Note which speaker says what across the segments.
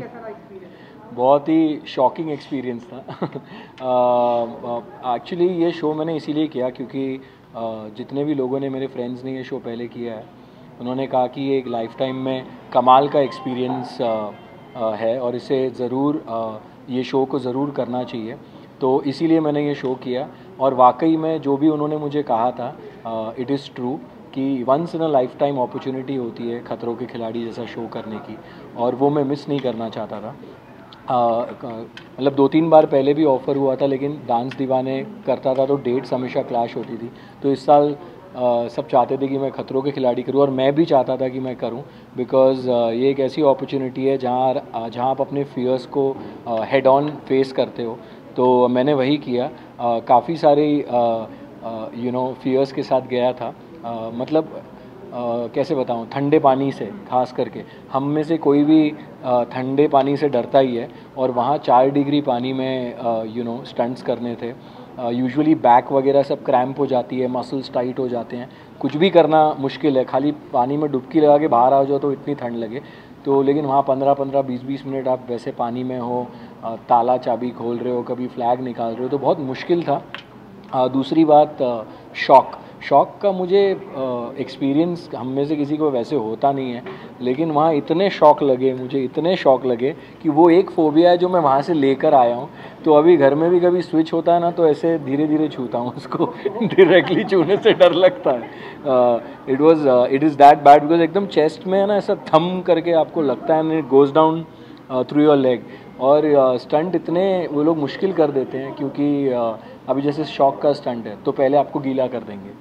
Speaker 1: कैसा रहा एक्सपीरियंस?
Speaker 2: बहुत ही शॉकिंग एक्सपीरियंस था। एक्चुअली ये शो मैंने इसीलिए किया क्योंकि जितने भी लोगों ने, मेरे फ्रेंड्स ने ये शो पहले किया है, उन्होंने कहा कि ये एक लाइफ टाइम में कमाल का एक्सपीरियंस है और इसे ज़रूर ये शो को ज़रूर करना चाहिए। तो इसीलिए मैंने ये शो किया और वाकई में जो भी उन्होंने मुझे कहा था, इट इज़ ट्रू कि once in a life time opportunity होती है खतरों के खिलाड़ी जैसा शो करने की, और वो मैं मिस नहीं करना चाहता था। मतलब 2-3 बार पहले भी ऑफ़र हुआ था, लेकिन डांस दीवाने करता था तो डेट्स हमेशा क्लैश होती थी। तो इस साल सब चाहते थे कि मैं खतरों के खिलाड़ी करूं और मैं भी चाहता था कि मैं करूं, बिकॉज़ ये एक ऐसी अपॉर्चुनिटी है जहां आप अपने फियर्स को हेड ऑन फेस करते हो। तो मैंने वही किया। काफ़ी सारे फियर्स के साथ गया था। मतलब कैसे बताऊं, ठंडे पानी से खास करके हम में से कोई भी ठंडे पानी से डरता ही है, और वहाँ 4 डिग्री पानी में स्टंट्स करने थे। यूजुअली बैक वगैरह सब क्रैम्प हो जाती है, मसल्स टाइट हो जाते हैं, कुछ भी करना मुश्किल है, खाली पानी में डुबकी लगा के बाहर आ जाओ तो इतनी ठंड लगे। तो लेकिन वहाँ 15-15 20-20 मिनट आप वैसे पानी में हो, ताला चाबी खोल रहे हो, कभी फ्लैग निकाल रहे हो, तो बहुत मुश्किल था। दूसरी बात, शॉक शॉक का मुझे एक्सपीरियंस हम में से किसी को वैसे होता नहीं है, लेकिन वहाँ इतने शॉक लगे, मुझे इतने शॉक लगे कि वो एक फ़ोबिया है जो मैं वहाँ से लेकर आया हूँ। तो अभी घर में भी कभी स्विच होता है ना, तो ऐसे धीरे धीरे छूता हूँ उसको। डायरेक्टली छूने से डर लगता है। It is that bad, because एकदम चेस्ट में है ना, ऐसा थम करके आपको लगता है, it goes down through your leg. और स्टंट इतने वो लोग मुश्किल कर देते हैं, क्योंकि अभी जैसे शॉक का स्टंट है तो पहले आपको गीला कर देंगे।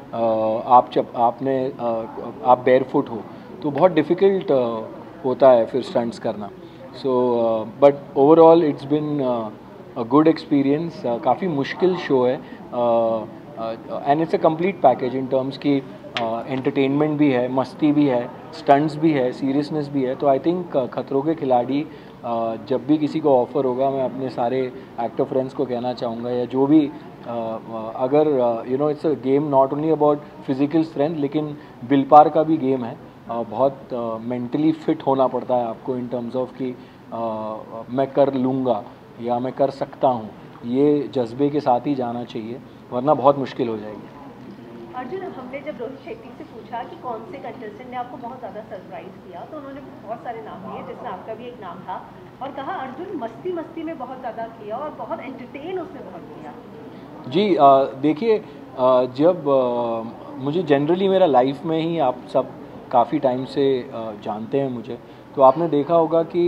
Speaker 2: आप बेयरफुट हो तो बहुत डिफ़िकल्ट होता है फिर स्टंट्स करना। So but overall it's been a good experience. काफ़ी मुश्किल शो है, and it's a complete package in terms की एंटरटेनमेंट भी है, मस्ती भी है, स्टंट्स भी है, सीरियसनेस भी है। तो आई थिंक खतरों के खिलाड़ी जब भी किसी को ऑफ़र होगा, मैं अपने सारे एक्टर फ्रेंड्स को कहना चाहूँगा, या जो भी अगर it's a game not only about physical strength, लेकिन विल पावर का भी गेम है। बहुत मेंटली फिट होना पड़ता है आपको इन टर्म्स ऑफ कि मैं कर लूँगा या मैं कर सकता हूँ, ये जज्बे के साथ ही जाना चाहिए, वरना बहुत मुश्किल हो जाएगी।
Speaker 1: अर्जुन, हमने जब रोहित शेट्टी से पूछा कि कौन से कंटेस्टेंट ने आपको बहुत ज़्यादा सरप्राइज किया, तो उन्होंने बहुत सारे नाम लिए, जिसमें आपका भी एक नाम था, और कहा अर्जुन मस्ती मस्ती में बहुत ज़्यादा किया और बहुत एंटरटेन उसने बहुत किया।
Speaker 2: जी, देखिए, जब मुझे जनरली मेरा लाइफ में ही, आप सब काफ़ी टाइम से जानते हैं मुझे, तो आपने देखा होगा कि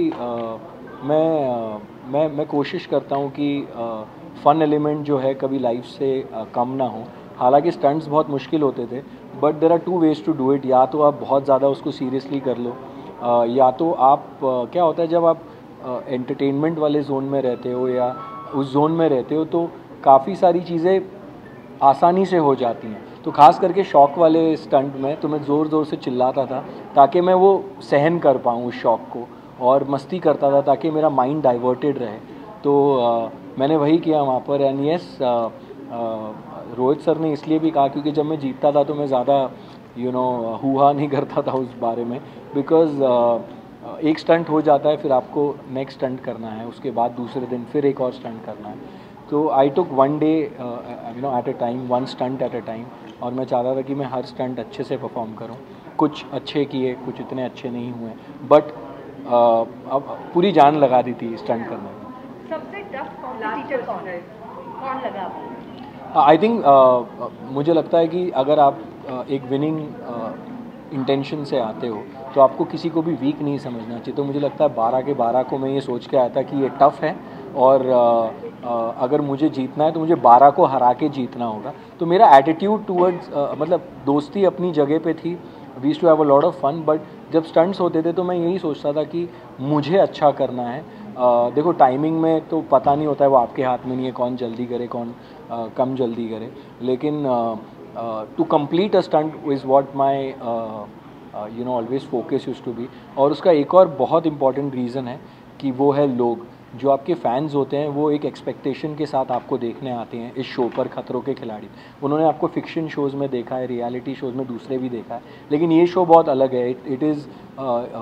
Speaker 2: मैं कोशिश करता हूँ कि फ़न एलिमेंट जो है कभी लाइफ से कम ना हो। हालांकि स्टंट्स बहुत मुश्किल होते थे, but there are 2 ways to do it. या तो आप बहुत ज़्यादा उसको सीरियसली कर लो, या तो आप क्या होता है, जब आप एंटरटेनमेंट वाले जोन में रहते हो या उस जोन में रहते हो, तो काफ़ी सारी चीज़ें आसानी से हो जाती हैं। तो ख़ास करके शॉक वाले स्टंट में तो मैं ज़ोर ज़ोर से चिल्लाता था ताकि मैं वो सहन कर पाऊँ उस शॉक को, और मस्ती करता था ताकि मेरा माइंड डाइवर्टेड रहे। तो मैंने वही किया वहाँ पर। एंड यस, रोहित सर ने इसलिए भी कहा क्योंकि जब मैं जीतता था तो मैं ज़्यादा हुआ नहीं करता था उस बारे में, बिकॉज़ एक स्टंट हो जाता है, फिर आपको नेक्स्ट स्टंट करना है, उसके बाद दूसरे दिन फिर एक और स्टंट करना है। तो I took one day at a time, one stunt at a time, और मैं चाहता था कि मैं हर स्टंट अच्छे से परफॉर्म करूं। कुछ अच्छे किए, कुछ इतने अच्छे नहीं हुए, बट अब पूरी जान लगा दी थी स्टंट करने में।
Speaker 1: सबसे टफ कॉम्पिटिटर कौन है, कौन लगा आपको?
Speaker 2: आई थिंक मुझे लगता है कि अगर आप एक विनिंग इंटेंशन से आते हो तो आपको किसी को भी वीक नहीं समझना चाहिए। तो मुझे लगता है 12 के 12 को मैं ये सोच के आया था कि ये टफ़ है, और अगर मुझे जीतना है तो मुझे 12 को हरा के जीतना होगा। तो मेरा एटीट्यूड टूवर्ड्स, मतलब दोस्ती अपनी जगह पे थी, we used to have a lot of fun, but जब स्टंट्स होते थे तो मैं यही सोचता था कि मुझे अच्छा करना है। देखो, टाइमिंग में तो पता नहीं होता है, वो आपके हाथ में नहीं है कौन जल्दी करे, कौन कम जल्दी करे, लेकिन to complete a stunt is what my always focus used to be. और उसका एक और बहुत इंपॉर्टेंट रीज़न है कि वो है लोग, जो आपके फैंस होते हैं, वो एक एक्सपेक्टेशन के साथ आपको देखने आते हैं इस शो पर, खतरों के खिलाड़ी। उन्होंने आपको फिक्शन शोज़ में देखा है, रियलिटी शोज़ में दूसरे भी देखा है, लेकिन ये शो बहुत अलग है। It is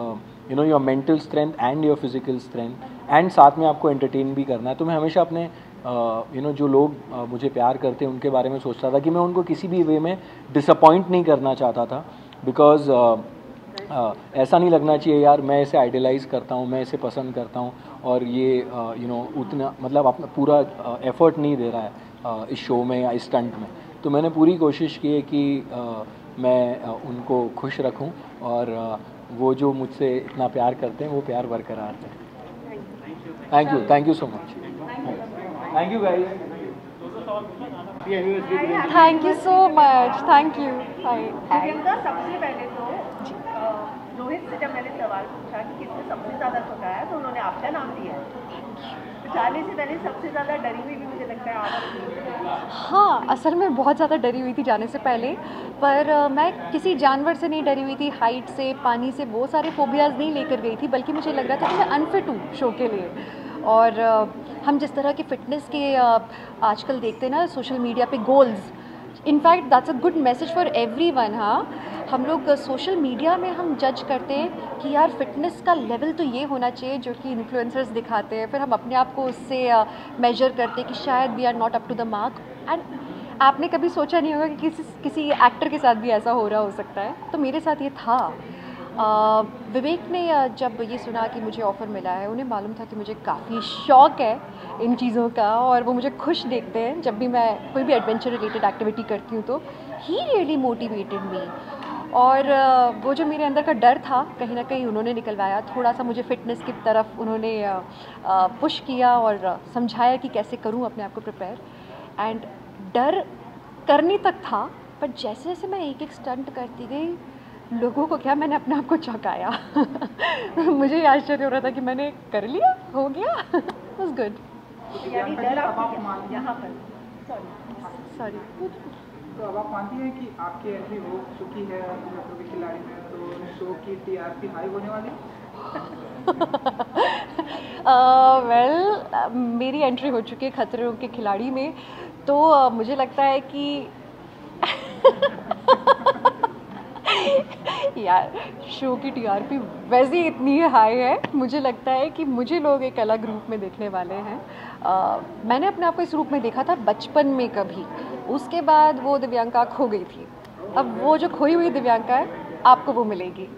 Speaker 2: you know your mental strength and your physical strength, and साथ में आपको एंटरटेन भी करना है। तो मैं हमेशा अपने यू नो जो लोग मुझे प्यार करते हैं उनके बारे में सोचता था कि मैं उनको किसी भी वे में डिसअपॉइंट नहीं करना चाहता था, बिकॉज ऐसा नहीं लगना चाहिए यार मैं इसे आइडियलाइज़ करता हूँ, मैं इसे पसंद करता हूँ और ये यू नो उतना मतलब अपना पूरा एफर्ट नहीं दे रहा है इस शो में या इस स्टंट में। तो मैंने पूरी कोशिश की है कि मैं उनको खुश रखूं और वो जो मुझसे इतना प्यार करते हैं वो प्यार बरकरार रहे। Thank you so much. Thank you guys.
Speaker 3: Thank you so much, thank you.
Speaker 1: Priyanka, सबसे पहले तो रोहित से जब मैंने सवाल पूछा कि किसने सबसे ज़्यादा थकाया तो उन्होंने आपका नाम दिया है। जाने से पहले सबसे ज़्यादा डरी हुई भी मुझे लगता है आप।
Speaker 3: हाँ, असल में बहुत ज़्यादा डरी हुई थी जाने से पहले, पर मैं किसी जानवर से नहीं डरी हुई थी, हाइट से, पानी से, वो सारे फोबियाज़ नहीं लेकर गई थी, बल्कि मुझे लग रहा था कि मैं अनफिट हूँ शो के लिए। और हम जिस तरह के फ़िटनेस के आजकल देखते हैं ना सोशल मीडिया पे goals, in fact that's a good message for everyone. हाँ, हम लोग सोशल मीडिया में हम जज करते हैं कि यार फिटनेस का लेवल तो ये होना चाहिए जो कि इन्फ्लुएंसर्स दिखाते हैं, फिर हम अपने आप को उससे मेजर करते हैं कि शायद we are not up to the mark. एंड आपने कभी सोचा नहीं होगा कि किसी एक्टर के साथ भी ऐसा हो रहा हो सकता है, तो मेरे साथ ये था। विवेक ने जब ये सुना कि मुझे ऑफ़र मिला है, उन्हें मालूम था कि मुझे काफ़ी शौक़ है इन चीज़ों का और वो मुझे खुश देखते हैं जब भी मैं कोई भी एडवेंचर रिलेटेड एक्टिविटी करती हूँ, तो ही रियली मोटिवेटेड मी। और वो जो मेरे अंदर का डर था कहीं ना कहीं उन्होंने निकलवाया, थोड़ा सा मुझे फ़िटनेस की तरफ उन्होंने पुश किया और समझाया कि कैसे करूँ अपने आप को प्रिपेयर। एंड डर करने तक था, पर जैसे जैसे मैं एक एक स्टंट करती गई, लोगों को क्या, मैंने अपने आप को चौंकाया। मुझे आश्चर्य हो रहा था कि मैंने कर लिया, हो गया। Was good.
Speaker 1: यानी डर आप यहाँ पर
Speaker 3: सॉरी
Speaker 4: तो अब आप मानती हैं कि आपकी एंट्री हो चुकी है खतरों के खिलाड़ी में, तो शो की टीआरपी हाई होने वाली?
Speaker 3: वेल, मेरी एंट्री हो चुकी है खतरों के खिलाड़ी में, तो मुझे लगता है कि यार शो की टीआरपी वैसे ही इतनी हाई है, मुझे लगता है कि मुझे लोग एक अलग रूप में देखने वाले हैं। मैंने अपने आप को इस रूप में देखा था बचपन में कभी, उसके बाद वो दिव्यांका खो गई थी। अब वो जो खोई हुई दिव्यांका है आपको वो मिलेगी।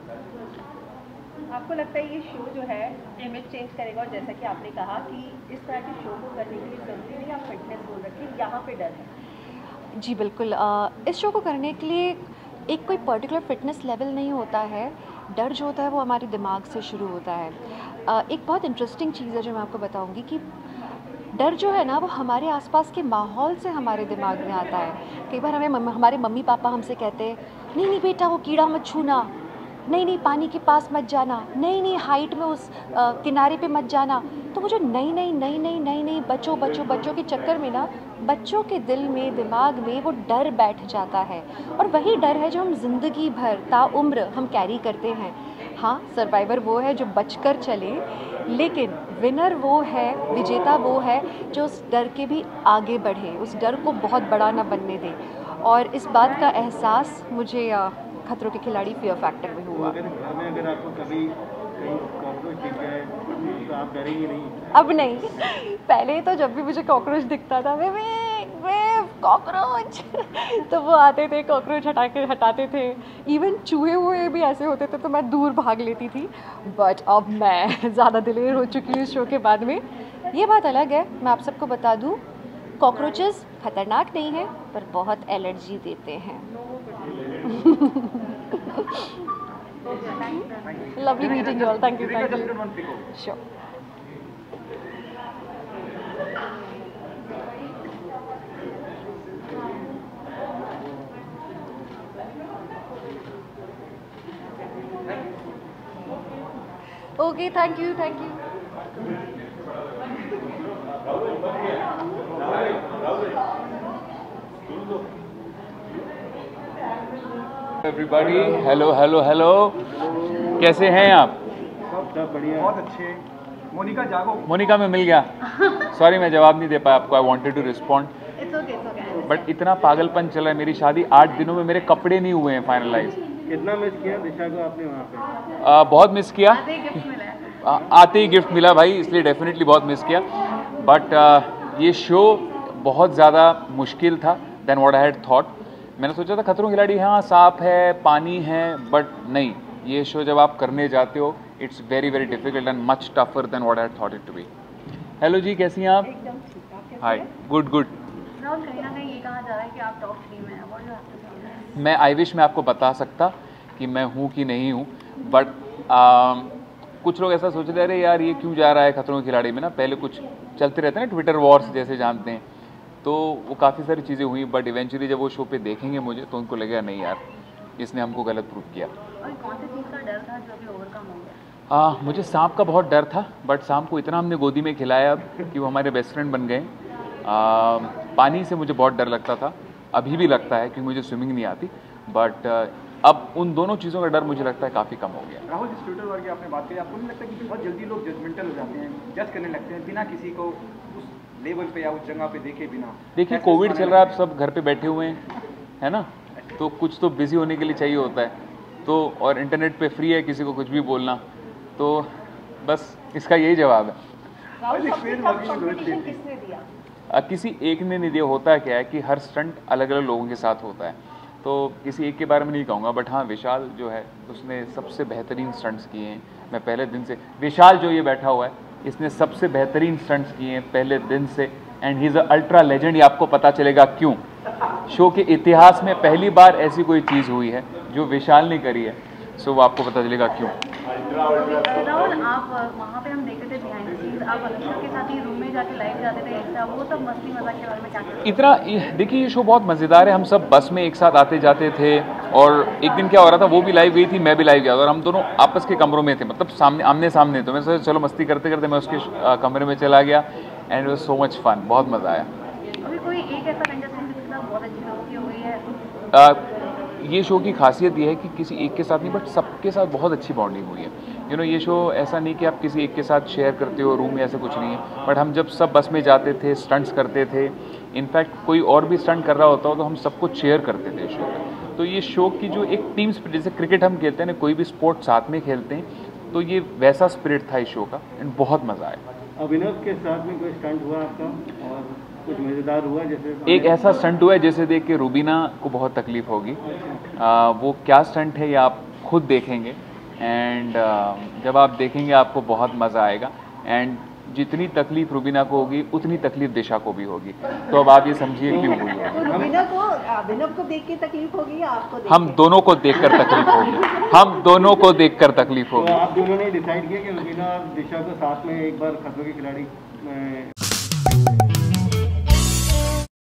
Speaker 1: आपको लगता है ये शो जो है इमेज चेंज करेगा? और जैसा कि आपने कहा कि इस तरह के शो को करने के लिए जरूरी नहीं आप फिटनेस बोल रखिए, यहाँ पे डर है?
Speaker 3: जी बिल्कुल, इस शो को करने के लिए एक कोई पर्टिकुलर फिटनेस लेवल नहीं होता है। डर जो होता है वो हमारे दिमाग से शुरू होता है। एक बहुत इंटरेस्टिंग चीज़ है जो मैं आपको बताऊंगी कि डर जो है ना वो हमारे आसपास के माहौल से हमारे दिमाग में आता है। कई बार हमें हमारे मम्मी पापा हमसे कहते हैं नहीं नहीं बेटा वो कीड़ा मत छूना, नहीं नहीं पानी के पास मत जाना, नहीं नहीं हाइट में उस किनारे पे मत जाना। तो वो जो नहीं बच्चों के चक्कर में ना बच्चों के दिल में, दिमाग में वो डर बैठ जाता है, और वही डर है जो हम ज़िंदगी भर ताउम्र हम कैरी करते हैं। हाँ, सर्वाइवर वो है जो बचकर चले, लेकिन विनर वो है, विजेता वो है जो उस डर के भी आगे बढ़े, उस डर को बहुत बड़ा ना बनने दे। और इस बात का एहसास मुझे खतरों के खिलाड़ी फियर फैक्टर में हुआ।
Speaker 5: अगर आपको कभी कहीं कॉकरोच दिख जाए तो आप डरेंगे नहीं?
Speaker 3: अब नहीं, पहले तो जब भी मुझे कॉकरोच दिखता था वे कॉकरोच तो वो आते थे, कॉकरोच हटाते थे। इवन चूहे हुए भी ऐसे होते थे तो मैं दूर भाग लेती थी। बट अब मैं ज़्यादा दिलेर हो चुकी हूँ इस शो के बाद में। ये बात अलग है, मैं आप सबको बता दूँ, कॉकरोचेस खतरनाक नहीं है पर बहुत एलर्जी देते हैं। Lovely meeting you all. Thank you. Sure. Okay, thank you.
Speaker 6: Everybody, hello, कैसे हैं आप?
Speaker 4: सब बढ़िया, बहुत अच्छे। मोनिका जागो।
Speaker 6: मोनिका में मिल गया। सॉरी मैं जवाब नहीं दे पाया आपको, I wanted to respond,
Speaker 1: It's okay.
Speaker 6: But इतना पागलपन चल रहा है। मेरी शादी 8 दिनों में मेरे कपड़े नहीं हुए हैं फाइनलाइज।
Speaker 5: कितना मिस किया दिशा को आपने वहाँ पे?
Speaker 6: बहुत मिस किया, आते ही गिफ्ट मिला भाई, इसलिए डेफिनेटली बहुत मिस किया। बट ये शो बहुत ज़्यादा मुश्किल था than what I had thought. मैंने सोचा था खतरों के खिलाड़ी हाँ साफ है, पानी है, बट नहीं, ये शो जब आप करने जाते हो it's very very difficult and much tougher than what I had thought it to be. Hello जी, कैसी हैं आप?
Speaker 1: एकदम ठीक, आप कैसे
Speaker 6: हाय,
Speaker 1: हैं?
Speaker 6: Good good.
Speaker 7: राहुल, कहीं ना कहीं ये कहा जा रहा है कि आप टॉप 3 में हैं। What do you have to say?
Speaker 6: मैं आई विश मैं आपको बता सकता कि मैं हूँ कि नहीं हूँ, बट कुछ लोग ऐसा सोच रहे हैं अरे यार ये क्यों जा रहा है खतरों के खिलाड़ी में ना, पहले कुछ चलते रहते हैं ना ट्विटर वॉर्स जैसे जानते हैं, तो वो काफ़ी सारी चीज़ें हुई, बट इवेंचुअली जब वो शो पे देखेंगे मुझे तो उनको लगेगा नहीं यार इसने हमको गलत प्रूव किया।
Speaker 7: और कौन सी चीज़ का डर था जो कि ओवरकम हो गया?
Speaker 6: मुझे सांप का बहुत डर था, बट सांप को इतना हमने गोदी में खिलाया अब कि वो हमारे बेस्ट फ्रेंड बन गए। पानी से मुझे बहुत डर लगता था, अभी भी लगता है क्योंकि मुझे स्विमिंग नहीं आती, बट अब उन दोनों चीज़ों का डर मुझे लगता है काफ़ी कम हो गया।
Speaker 8: राहुल, जिस ट्विटर वर्ग की आपने बात करी, आपको नहीं लगता कि बहुत जल्दी लोग जजमेंटल हो जाते हैं, जज करने लगते हैं बिना किसी को उस लेवल पे या उस जगह पे देखे बिना?
Speaker 6: देखिए कोविड चल रहा है, आप सब घर पे बैठे हुए हैं, है ना, तो कुछ तो बिजी होने के लिए चाहिए होता है, तो और इंटरनेट पे फ्री है किसी को कुछ भी बोलना, तो बस इसका यही जवाब है।
Speaker 1: राहुल, सबसे टफ कंपटीशन किसने दिया?
Speaker 6: किसी एक ने नहीं दिया। होता क्या है कि हर स्टंट अलग अलग लोगों के साथ होता है, तो किसी एक के बारे में नहीं कहूँगा, बट हाँ विशाल जो है उसने सबसे बेहतरीन स्टंट्स किए हैं। मैं पहले दिन से, विशाल जो ये बैठा हुआ है इसने सबसे बेहतरीन स्टंट्स किए हैं पहले दिन से, and he is a ultra legend. ये आपको पता चलेगा क्यों। शो के इतिहास में पहली बार ऐसी कोई चीज़ हुई है जो विशाल ने करी है, सो वो आपको पता चलेगा क्यों।
Speaker 7: राहुल, आप वहाँ पे हम देखते थे बिहाइंड द सीन्स, आप अनुष्का के साथ ही रूम में जाके लाइव जाते थे एक्स्ट्रा, वो सब मस्ती मजाक के बारे में क्या कहते हैं?
Speaker 6: इतना देखिए ये शो बहुत मज़ेदार है। हम सब बस में एक साथ आते जाते थे, और एक दिन क्या हो रहा था, वो भी लाइव गई थी, मैं भी लाइव गया था, और हम दोनों आपस के कमरों में थे, मतलब सामने आमने सामने। तो मैं सोचा चलो मस्ती करते करते मैं उसके कमरे में चला गया, and it was so much fun, बहुत मज़ा आया।
Speaker 7: अभी कोई एक ऐसा कंटेस्टेंट जिसके साथ बहुत अच्छी लोगों की हो गई है?
Speaker 6: ये शो की खासियत ये है कि किसी एक के साथ नहीं, बट सबके साथ बहुत अच्छी बॉन्डिंग हुई है। यू नो, ये शो ऐसा नहीं कि आप किसी एक के साथ शेयर करते हो रूम में, ऐसा कुछ नहीं है, बट हम जब सब बस में जाते थे, स्टंट्स करते थे, इनफैक्ट कोई और भी स्टंट कर रहा होता हो तो हम सब कुछ शेयर करते थे शो में। तो ये शो की जो एक टीम स्पिरिट, जैसे क्रिकेट हम खेलते हैं ना, कोई भी स्पोर्ट साथ में खेलते हैं, तो ये वैसा स्पिरिट था इस शो का, एंड बहुत मज़ा आया।
Speaker 5: अभिनव के साथ में कोई स्टंट हुआ आपका और कुछ मज़ेदार हुआ? जैसे
Speaker 6: एक ऐसा स्टंट हुआ है जैसे देख के रूबीना को बहुत तकलीफ होगी। वो क्या स्टंट है ये आप खुद देखेंगे, एंड जब आप देखेंगे आपको बहुत मज़ा आएगा, एंड जितनी तकलीफ रूबीना को होगी उतनी तकलीफ दिशा को भी होगी, तो अब आप ये समझिए क्यों हुई होगी।
Speaker 1: तो रुबीना को अभिनव को देख के तकलीफ होगी या आपको देख
Speaker 6: हम
Speaker 1: के?
Speaker 6: दोनों को देखकर तकलीफ होगी, हम दोनों को देखकर तकलीफ
Speaker 5: तो
Speaker 6: होगी।
Speaker 5: आप दोनों ने डिसाइड किया कि रुबीना और दिशा को साथ में एक बार खतरों के खिलाड़ी में